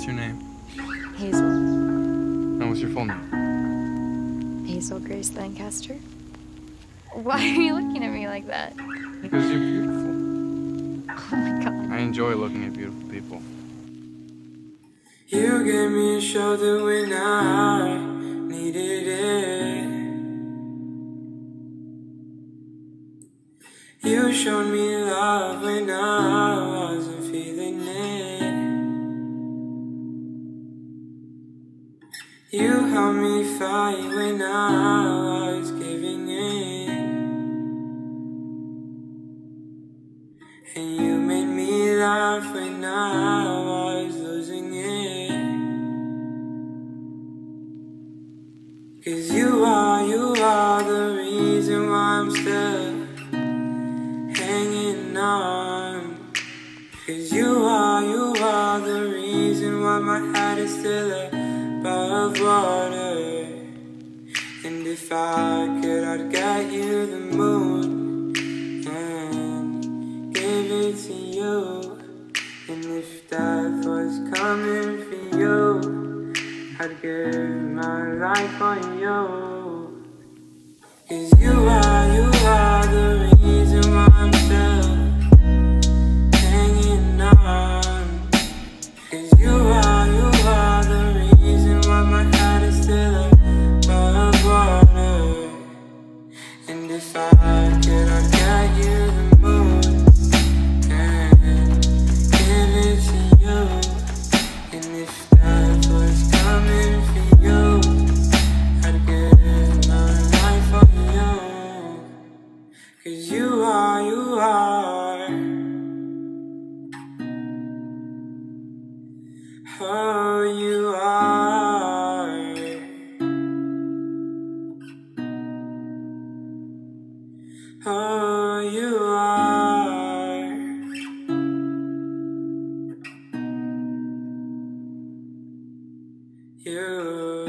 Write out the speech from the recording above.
What's your name? Hazel. And what's your full name? Hazel Grace Lancaster. Why are you looking at me like that? Because you're beautiful. Oh my god. I enjoy looking at beautiful people. You gave me a shoulder when I needed it. You showed me love when I wasn't feeling it. You helped me fight when I was giving in. And you made me laugh when I was losing it. 'Cause you are the reason why I'm still hanging on. 'Cause you are the reason why my head is still above water. And if I could, I'd get you the moon and give it to you. And if death was coming for you, I'd give my life for you. 'Cause you are the reason why I'm still hanging on. 'Cause you are the reason why my head is still above water. And if I could, I'd get you the moon and give it to you. And if death was coming for you, I'd give my life for you. 'Cause you are. Oh, you are. Oh, you are. You